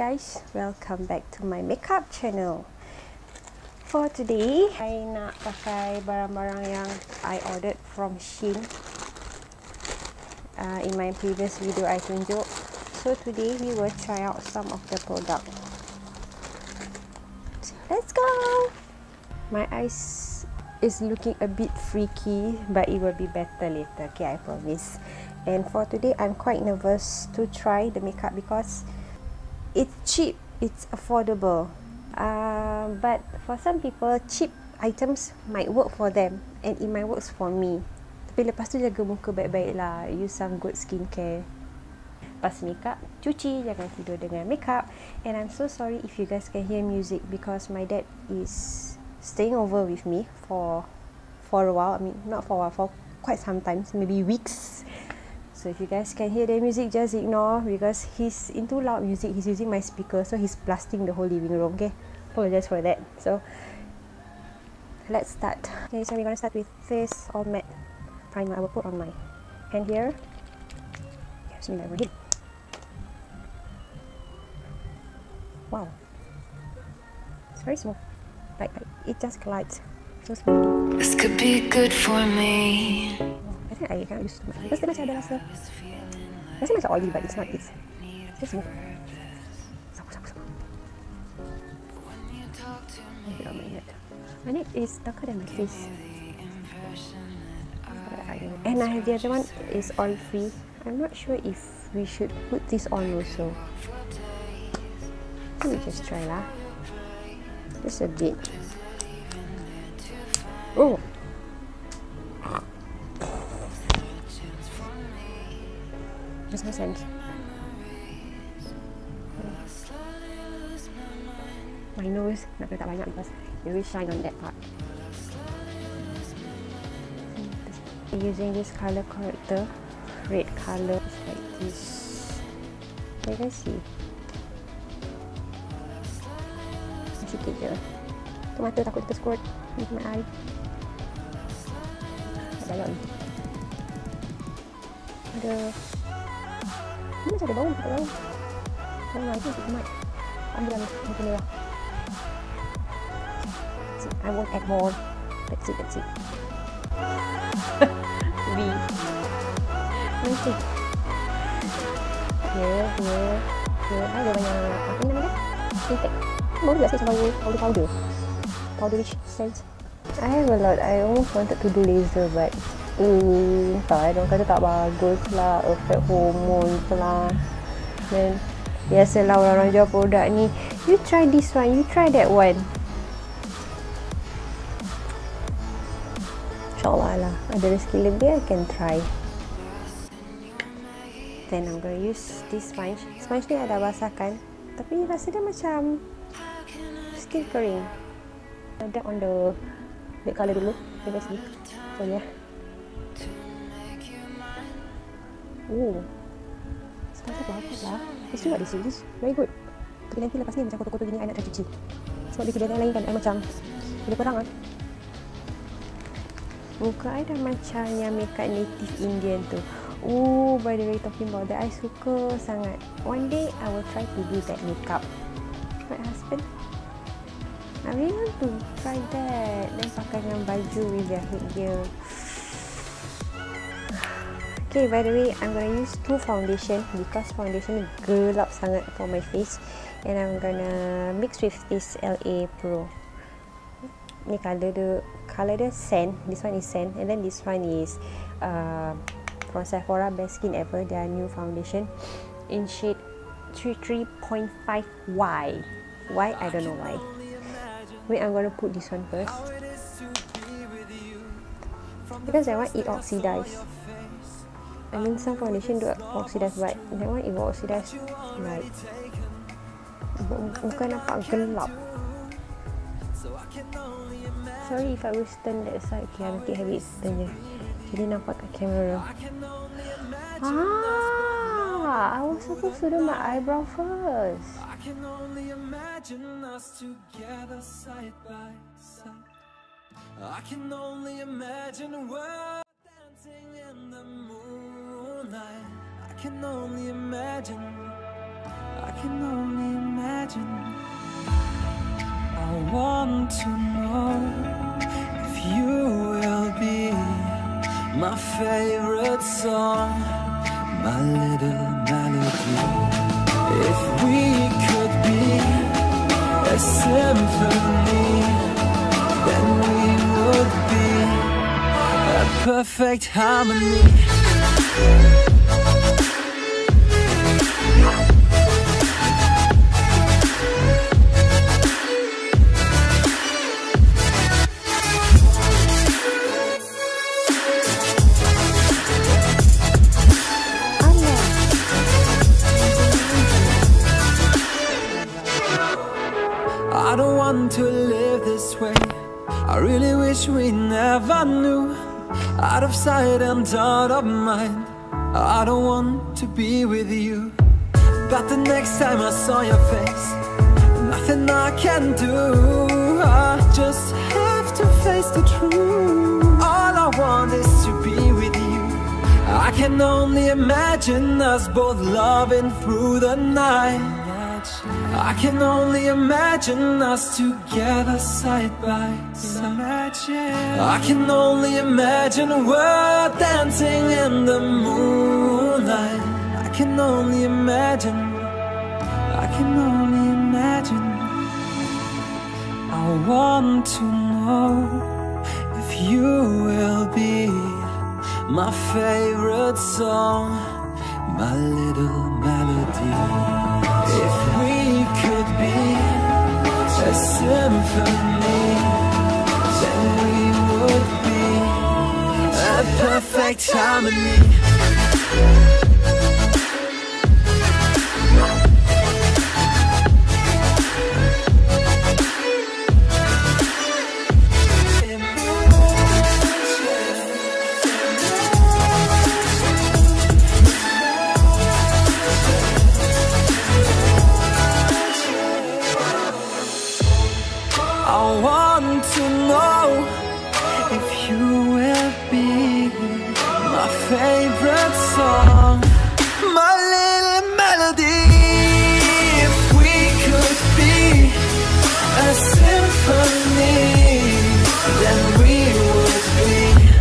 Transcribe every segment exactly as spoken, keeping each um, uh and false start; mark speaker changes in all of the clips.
Speaker 1: guys, welcome back to my makeup channel. For today, I nak pakai barang-barang yang I ordered from Shein. Uh, in my previous video, I tunjuk. So today, we will try out some of the product. So, let's go! My eyes is looking a bit freaky, but it will be better later. Okay, I promise. And for today, I'm quite nervous to try the makeup because it's cheap, it's affordable. Uh, but for some people, cheap items might work for them and it might work for me. Tapi lepas tu jaga muka baik-baik lah. Use some good skincare. Pas makeup, cuci, jangan tidur dengan makeup. And I'm so sorry if you guys can hear music because my dad is staying over with me for for a while. I mean, not for a while, for quite some time, maybe weeks. So if you guys can hear the music, just ignore because he's into loud music. He's using my speaker, so he's blasting the whole living room. Okay, apologize for that. So let's start. Okay, so we're gonna start with this all matte primer. I will put on my hand here. Bismillahirrahmanirrahim. Wow, it's very smooth. Like, like it just glides so smoothly.
Speaker 2: This could be good for me.
Speaker 1: I think I can't use too much because dia macam ada rasa rasa macam oily, but it's not. It's just smooth. Sapu, sapu, sapu. Maybe on my neck. My neck is darker than my face. And I have the other one is oil free. I'm not sure if we should put this on also. Let me just try lah. Just a bit. Oh. Makes no sense. My nose nak kena tak banyak because it will shine on that part. I'm using this color corrector, red color, just like this. You guys see? Sikit je. Tu mata takut tersquirt into my eye. Tak bayar ni. Ada. Ini macam ada bau, tak tahu. Oh, nah, itu untuk mat. Ambil lah macam merah. I won't add more. That's it, that's it. B. Nanti. Ya, ya, ya. Ada banyak, apa nama dia? Intake. Bau juga sih macam bau powder-powder. Powderish scent. I have a lot. I almost wanted to do laser, but Hmm, tak, orang kata tak bagus lah, efek hormon lah. Dan biasalah orang-orang jual produk ni, you try this one, you try that one. InsyaAllah lah, ada rezeki lebih, I can try. Then I'm gonna use this sponge. Sponge ni ada basahkan, tapi rasa dia macam skin kering. Ada on the red colour dulu, dia sini. So yeah. Oh, sepatutnya bagus lah. Let's see what this is. Very good. Tapi nanti lepas ni macam kotor-kotor gini, I nak try cuci. Sebab di kedai yang lain kan, I macam bila perang kan. Muka I dah macam yang makeup native Indian tu. Oh, by the way, talking about that, I suka sangat. One day, I will try to do that makeup. My husband, I really want to try that. Then pakai dengan baju with their headgear. Okay, by the way, I'm gonna use two foundation because foundation gelap sangat for my face, and I'm gonna mix with this L A Pro. Ni color dia, color dia sand. This one is sand, and then this one is uh, from Sephora, best skin ever. Their new foundation in shade thirty-three point five Y. Why? I don't know why. Wait, I'm gonna put this one first because that one it oxidize. I mean, some foundation do oxidize, but that one it will oxidize like bukan nampak gelap. Sorry if I will turn that side. Okay, nanti habis turn je. Jadi nampak kat kamera. Ah, I was supposed to do my eyebrow first. I can only imagine us together side by side. I can only imagine we're dancing in the moonlight. I can only imagine
Speaker 3: I can only imagine. I want to know if you will be my favorite song, my little melody. If we could be a symphony, then we would be a perfect harmony. I don't want to live this way. I really wish we never knew. Out of sight and out of mind, I don't want to be with you. But the next time I saw your face, nothing I can do. I just have to face the truth. All I want is to be with you. I can only imagine us both loving through the night. I can only imagine us together side by side. I can only imagine we're dancing in the moonlight. I can only imagine. I can only imagine. I want to know if you will be my favorite song, my little melody. If we could be a symphony, then we would be a perfect harmony. I want to know if you will be my favorite song, my little melody. If we could be a symphony, then we would be.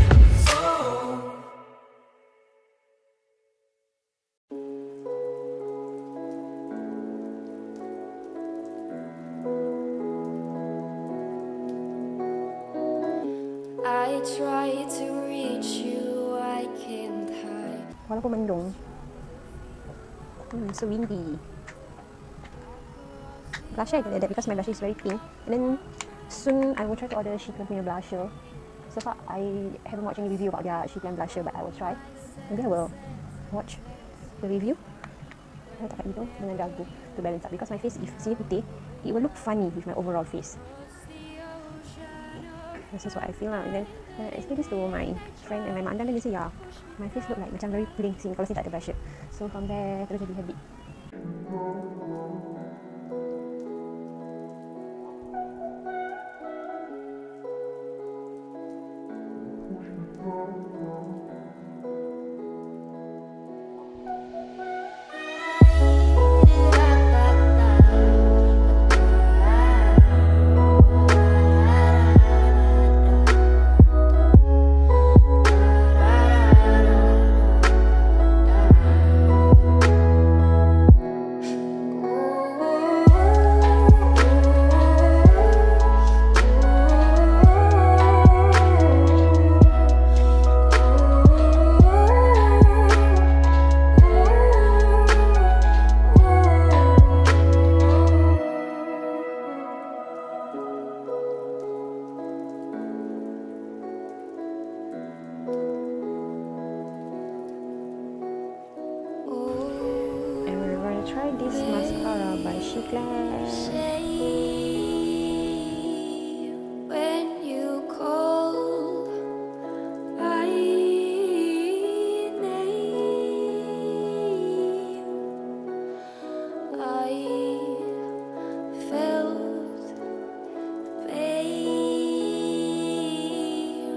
Speaker 2: I try to reach you, I can't hide.
Speaker 1: Walaupun mendung. Hmm, so windy. Blusher I can adapt because my blusher is very pink. And then soon I will try to order Shein punya blusher. So far I haven't watched any review about their Shein blusher, but I will try. Maybe I will watch the review. I letak kat hidung dengan dagu to balance up because my face if sini putih, it will look funny with my overall face. This is what I feel lah. And then uh, I explained this to my friend and my mak, and then they say yeah, my face look like macam very plain sini kalau saya tak ada blusher. So from there terus jadi habit. Try this mascara by Shein.
Speaker 2: When you call my name, I felt pain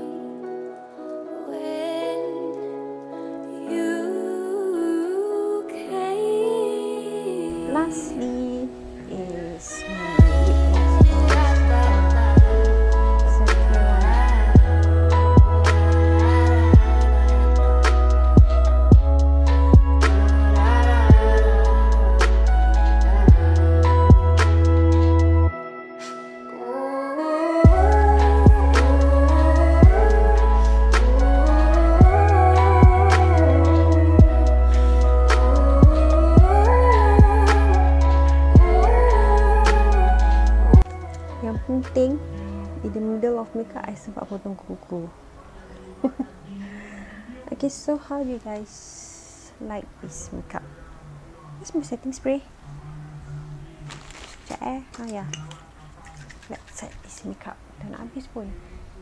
Speaker 2: when you came.
Speaker 1: Last lastly is my lip gloss. It's a clear one. Penting in the middle of makeup, I sempat potong kuku. Okay, so how do you guys like this makeup? Where's my setting spray? Sekejap eh. Ha ya. Let's set this makeup. Dah nak habis pun.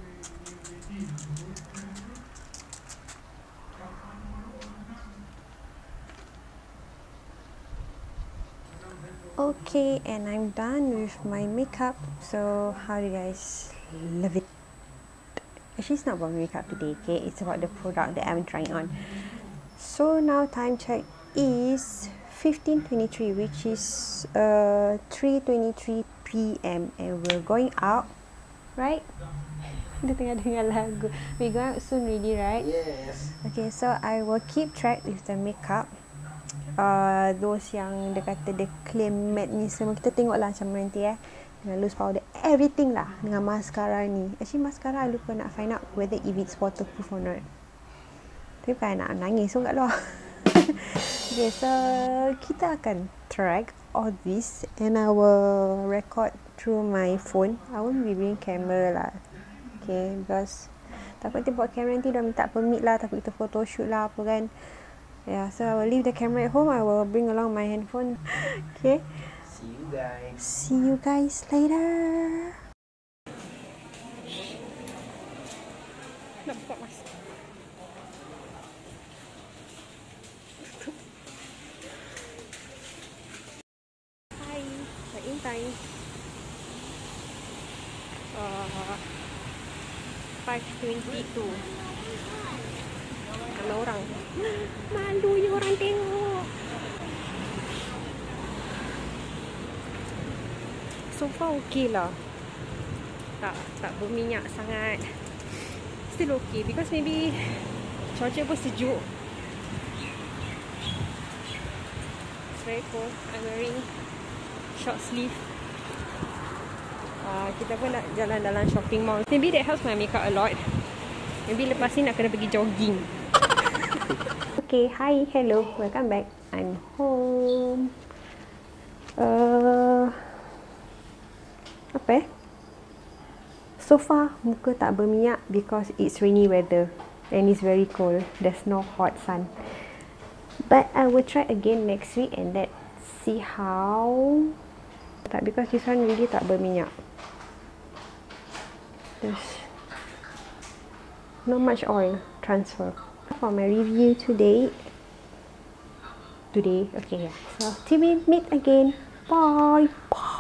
Speaker 1: Okay, and I'm done with my makeup. So how do you guys love it? Actually, it's not about makeup today, okay? It's about the product that I'm trying on. So now time check is fifteen twenty-three, which is uh three twenty-three p m and we're going out, right? Dia tengah dengar lagu. We go out soon already, right?
Speaker 4: Yes.
Speaker 1: Okay, so I will keep track with the makeup. Uh, those yang dia kata dia claim matte ni semua, kita tengok lah macam mana nanti eh, dengan loose powder, everything lah, dengan mascara ni. Actually mascara I lupa nak find out whether if it's waterproof or not, tapi bukan nak nangis pun kat luar. Okay, so kita akan track all this and I will record through my phone. I won't be bring camera lah, okay, because takut nanti buat kamera nanti dah minta permit lah, takut kita photoshoot lah apa kan. Yeah, so I will leave the camera at home. I will bring along my handphone. Okay.
Speaker 4: See you guys.
Speaker 1: See you guys later. Nak buka mas. Hi, check-in time. Uh, five twenty-two. Ramai orang. Malu je orang tengok. So far okay lah. Tak tak berminyak sangat. Still okay because maybe cuaca pun sejuk. It's very cold. I'm wearing short sleeve. Uh, kita pun nak jalan dalam shopping mall. Maybe that helps my makeup a lot. Maybe lepas ni nak kena pergi jogging. Okay, hi, hello, welcome back. I'm home. Uh, apa eh? So far, muka tak berminyak because it's rainy weather and it's very cold. There's no hot sun. But I will try again next week and let's see how. Tak, because this one really tak berminyak. There's not much oil transfer. For my review today, today, okay, yeah. So till we meet again, bye. Bye.